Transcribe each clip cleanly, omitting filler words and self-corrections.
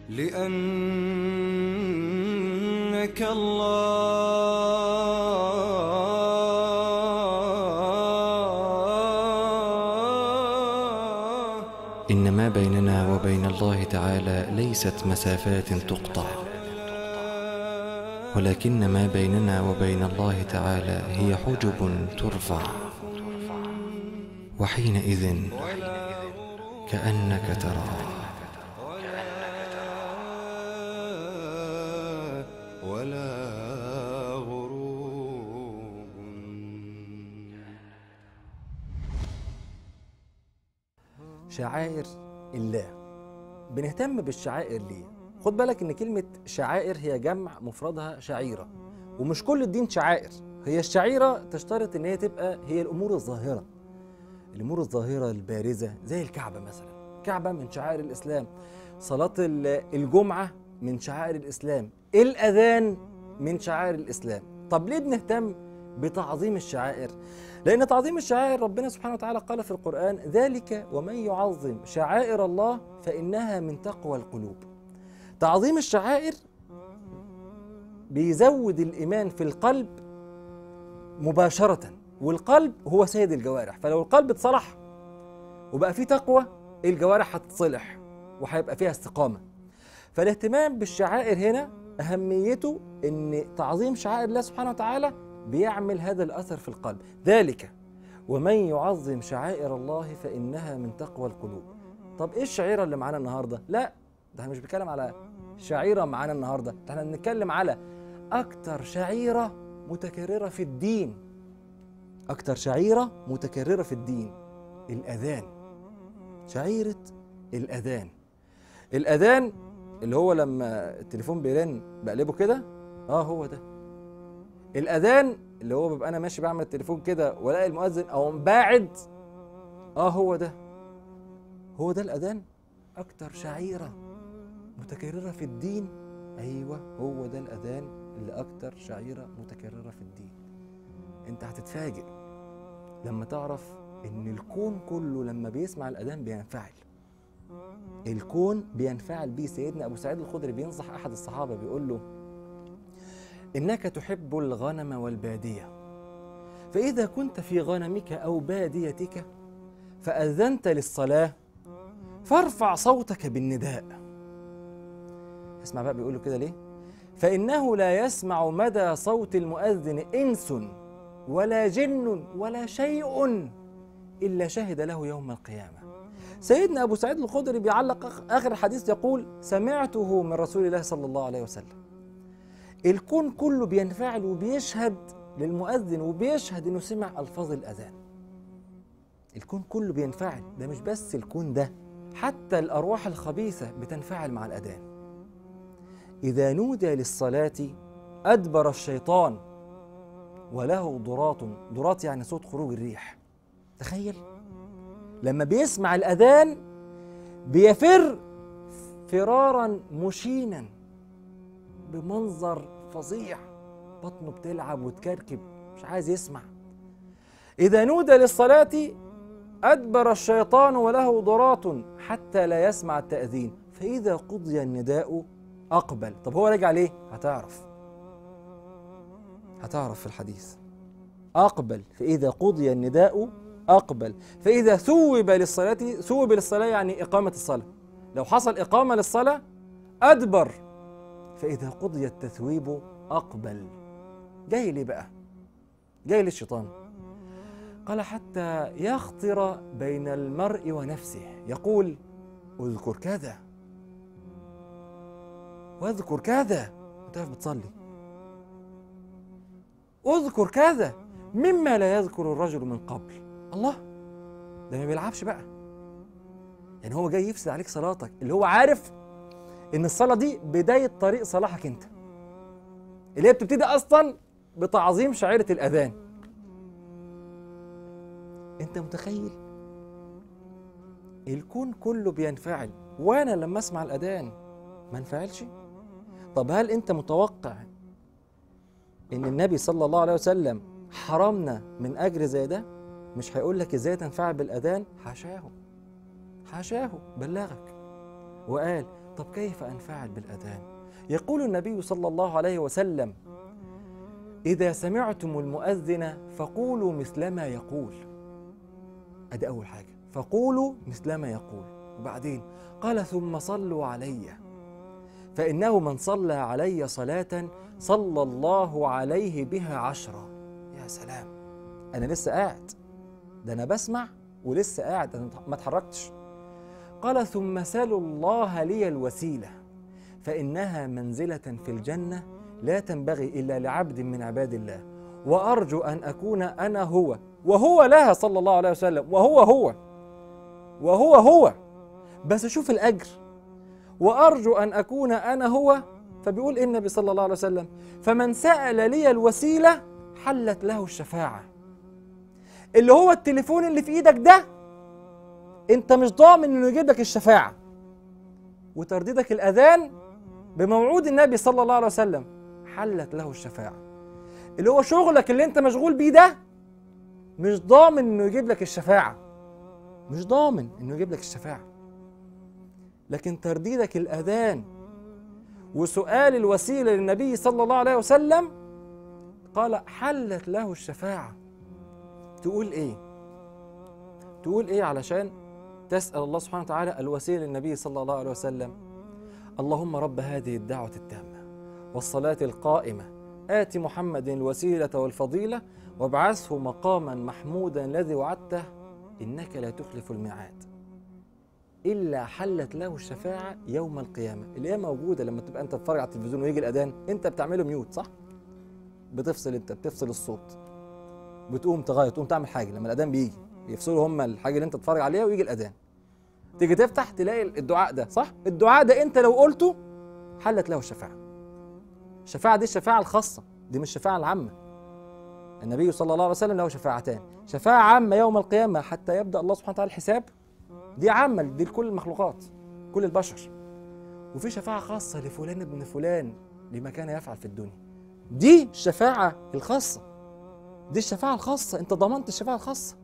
لأنك الله. إن ما بيننا وبين الله تعالى ليست مسافات تقطع، ولكن ما بيننا وبين الله تعالى هي حجب ترفع، وحينئذ كأنك تراه. ولا غروب. شعائر الله، بنهتم بالشعائر ليه؟ خد بالك ان كلمة شعائر هي جمع مفردها شعيرة، ومش كل الدين شعائر. هي الشعيرة تشترط ان هي تبقى هي الامور الظاهرة، الامور الظاهرة البارزة، زي الكعبة مثلا. الكعبة من شعائر الاسلام، صلاة الجمعة من شعائر الاسلام، الاذان من شعائر الاسلام. طب ليه بنهتم بتعظيم الشعائر؟ لأن تعظيم الشعائر ربنا سبحانه وتعالى قال في القرآن: ذلك ومن يعظم شعائر الله فإنها من تقوى القلوب. تعظيم الشعائر بيزود الإيمان في القلب مباشرة، والقلب هو سيد الجوارح، فلو القلب اتصلح وبقى فيه تقوى الجوارح هتتصلح وهيبقى فيها استقامة. فالاهتمام بالشعائر هنا أهميته إن تعظيم شعائر الله سبحانه وتعالى بيعمل هذا الأثر في القلب. ذلك ومن يعظم شعائر الله فإنها من تقوى القلوب. طب إيه الشعيرة اللي معانا النهاردة؟ لا، ده احنا مش بنتكلم على شعيرة معانا النهاردة، ده احنا بنتكلم على أكتر شعيرة متكررة في الدين. أكتر شعيرة متكررة في الدين الأذان. شعيرة الأذان. الأذان اللي هو لما التليفون بيرن بقلبه كده، هو ده الأذان. اللي هو ببقى أنا ماشي بعمل التليفون كده ولاقي المؤذن أو باعد، هو ده الأذان. أكتر شعيرة متكررة في الدين، أيوة هو ده الأذان اللي أكتر شعيرة متكررة في الدين. أنت هتتفاجئ لما تعرف إن الكون كله لما بيسمع الأذان بينفعل. الكون بينفعل بيه. سيدنا أبو سعيد الخدري بينصح أحد الصحابة بيقول له: إنك تحب الغنم والبادية، فإذا كنت في غنمك أو باديتك فأذنت للصلاة فارفع صوتك بالنداء. اسمع بقى بيقول له كده ليه؟ فإنه لا يسمع مدى صوت المؤذن إنس ولا جن ولا شيء إلا شهد له يوم القيامة. سيدنا أبو سعيد الخدري بيعلق آخر الحديث يقول: سمعته من رسول الله صلى الله عليه وسلم. الكون كله بينفعل وبيشهد للمؤذن وبيشهد انه سمع الفاظ الاذان. الكون كله بينفعل، ده مش بس الكون ده، حتى الارواح الخبيثه بتنفعل مع الاذان. اذا نودي للصلاه ادبر الشيطان وله ضراط. ضراط يعني صوت خروج الريح. تخيل لما بيسمع الاذان بيفر فرارا مشينا بمنظر فظيع، بطنه بتلعب وتكركب مش عايز يسمع. إذا نودى للصلاة أدبر الشيطان وله ضراط حتى لا يسمع التأذين، فإذا قضي النداء أقبل. طب هو راجع ليه؟ هتعرف في الحديث. أقبل، فإذا قضي النداء أقبل، فإذا ثوب للصلاة يعني إقامة الصلاة. لو حصل إقامة للصلاة أدبر، فإذا قضي التثويب أقبل. جاي ليه بقى؟ جاي للشيطان. قال: حتى يخطر بين المرء ونفسه، يقول: اذكر كذا واذكر كذا. انت بتصلي، اذكر كذا مما لا يذكر الرجل من قبل. الله، ده ما بيلعبش بقى، يعني هو جاي يفسد عليك صلاتك، اللي هو عارف ان الصلاة دي بداية طريق صلاحك انت، اللي هي بتبتدي اصلا بتعظيم شعيرة الاذان. انت متخيل؟ الكون كله بينفعل وانا لما اسمع الاذان ما انفعلش؟ طب هل انت متوقع ان النبي صلى الله عليه وسلم حرمنا من اجر زي ده؟ مش هيقول لك ازاي تنفعل بالاذان، حاشاه بلغك. وقال طب كيف أنفعل بالأذان؟ يقول النبي صلى الله عليه وسلم إذا سمعتم المؤذن فقولوا مثلما يقول. أدي أول حاجة، فقولوا مثلما يقول. وبعدين قال ثم صلوا علي فإنه من صلى علي صلاة صلى الله عليه بها 10. يا سلام، أنا لسه قاعد، ده أنا بسمع ولسه قاعد، أنا ما اتحركتش. قال ثم سلوا الله لي الوسيلة فإنها منزلة في الجنة لا تنبغي إلا لعبد من عباد الله، وأرجو أن أكون أنا هو وهو لها صلى الله عليه وسلم، وهو هو بس شوف الأجر، وأرجو أن أكون أنا هو. فبيقول النبي صلى الله عليه وسلم فمن سأل لي الوسيلة حلت له الشفاعة. اللي هو التليفون اللي في إيدك ده أنت مش ضامن إنه يجيب لك الشفاعة، وترديدك الأذان بموعود النبي صلى الله عليه وسلم حلت له الشفاعة. اللي هو شغلك اللي أنت مشغول بيه ده مش ضامن إنه يجيب لك الشفاعة، مش ضامن إنه يجيب لك الشفاعة، لكن ترديدك الأذان وسؤال الوسيلة للنبي صلى الله عليه وسلم قال حلت له الشفاعة. تقول إيه؟ تقول إيه علشان تسأل الله سبحانه وتعالى الوسيلة للنبي صلى الله عليه وسلم؟ اللهم رب هذه الدعوة التامة والصلاة القائمة آت محمد الوسيلة والفضيلة وابعثه مقاما محمودا الذي وعدته إنك لا تخلف الميعاد إلا حلت له الشفاعة يوم القيامة. اللي هي موجودة لما تبقى أنت تتفرج على التلفزيون ويجي الأذان أنت بتعمله ميوت، صح؟ بتفصل، أنت بتفصل الصوت، بتقوم تغير، تقوم تعمل حاجة. لما الأذان بيجي يفصلوا هم الحاجة اللي أنت تتفرج عليها ويجي الأذان، تيجي تفتح تلاقي الدعاء ده، صح؟ الدعاء ده أنت لو قلته حلت له الشفاعة. الشفاعة دي الشفاعة الخاصة، دي مش الشفاعة العامة. النبي صلى الله عليه وسلم له شفاعتان، شفاعة عامة يوم القيامة حتى يبدأ الله سبحانه وتعالى الحساب، دي عامة دي لكل المخلوقات كل البشر، وفي شفاعة خاصة لفلان ابن فلان لما كان يفعل في الدنيا، دي الشفاعة الخاصة، دي الشفاعة الخاصة. انت ضمنت الشفاعة الخاصة،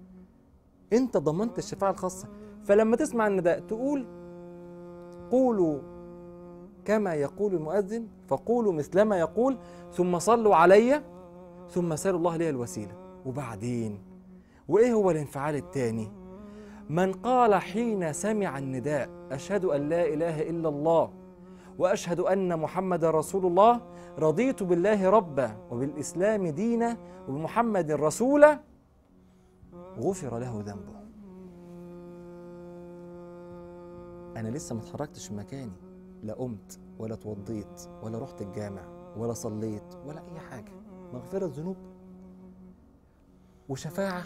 انت ضمنت الشفاعة الخاصة. فلما تسمع النداء تقول قولوا كما يقول المؤذن فقولوا مثلما يقول ثم صلوا علي ثم سألوا الله لي الوسيلة. وبعدين وإيه هو الانفعال الثاني؟ من قال حين سمع النداء أشهد أن لا إله إلا الله وأشهد أن محمد رسول الله رضيت بالله ربا وبالإسلام دينا وبمحمد رسولا غفر له ذنبه. أنا لسه ما اتحركتش من مكاني، لا قمت ولا اتوضيت ولا رحت الجامع ولا صليت ولا أي حاجة، مغفرة ذنوب وشفاعة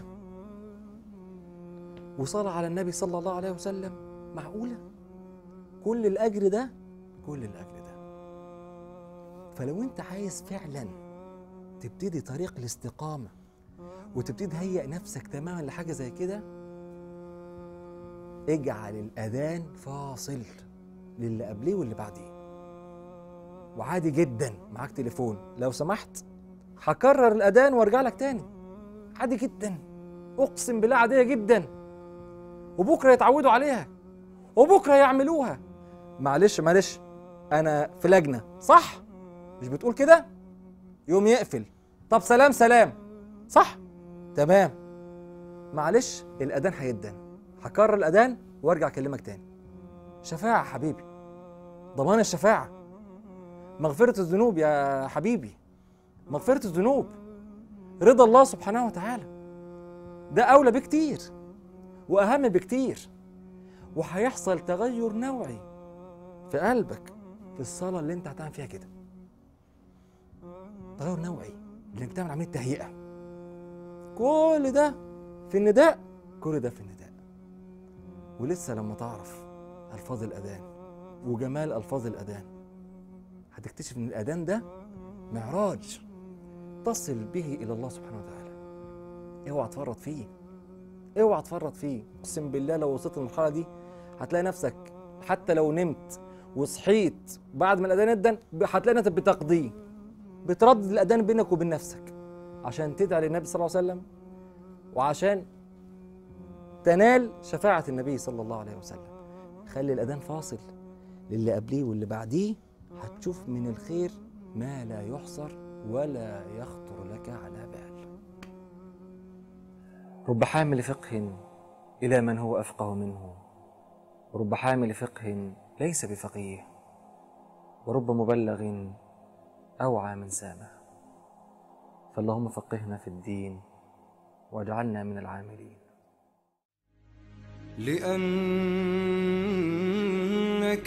وصلاة على النبي صلى الله عليه وسلم. معقولة؟ كل الأجر ده، كل الأجر ده. فلو أنت عايز فعلا تبتدي طريق الاستقامة وتبتدي تهيئ نفسك تماما لحاجة زي كده، اجعل الأذان فاصل للي قبليه واللي بعديه. وعادي جدا معاك تليفون، لو سمحت هكرر الأذان وارجع لك تاني، عادي جدا، أقسم بالله عادية جدا، وبكرة يتعودوا عليها وبكرة يعملوها. معلش أنا في لجنة، صح؟ مش بتقول كده؟ يوم يقفل، طب سلام سلام، صح؟ تمام، معلش الأذان هيدن، هكرر الأذان وارجع أكلمك تاني. شفاعة حبيبي، ضمان الشفاعة، مغفرة الذنوب يا حبيبي، مغفرة الذنوب، رضا الله سبحانه وتعالى، ده أولى بكتير وأهم بكتير. وهيحصل تغير نوعي في قلبك في الصلاة اللي انت هتعمل فيها كده، تغير نوعي اللي انت بتعمل عملية تهيئة. كل ده في النداء، كل ده في النداء. ولسه لما تعرف ألفاظ الأذان وجمال ألفاظ الأذان هتكتشف إن الأذان ده معراج تصل به إلى الله سبحانه وتعالى. اوعى تفرط فيه، اوعى تفرط فيه. اقسم بالله لو وصلت المرحلة دي هتلاقي نفسك حتى لو نمت وصحيت بعد ما الأذان ادن هتلاقي نفسك بتقضيه، بتردد الأذان بينك وبين نفسك عشان تدعي للنبي صلى الله عليه وسلم وعشان تنال شفاعة النبي صلى الله عليه وسلم. خلي الأذان فاصل للي قبليه واللي بعديه، هتشوف من الخير ما لا يحصر ولا يخطر لك على بال. رب حامل فقه إلى من هو أفقه منه، ورب حامل فقه ليس بفقيه، ورب مبلغ أوعى من سامه. فاللهم فقهنا في الدين واجعلنا من العاملين. لأنك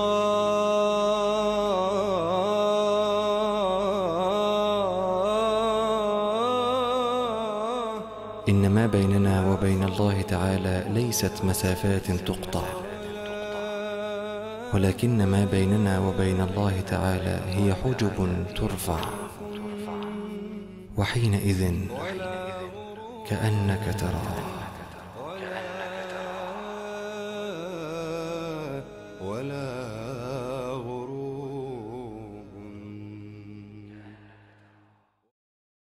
الله. إن ما بيننا وبين الله تعالى ليست مسافات تقطع، ولكن ما بيننا وبين الله تعالى هي حجب ترفع، وحينئذ كأنك تراه. ولا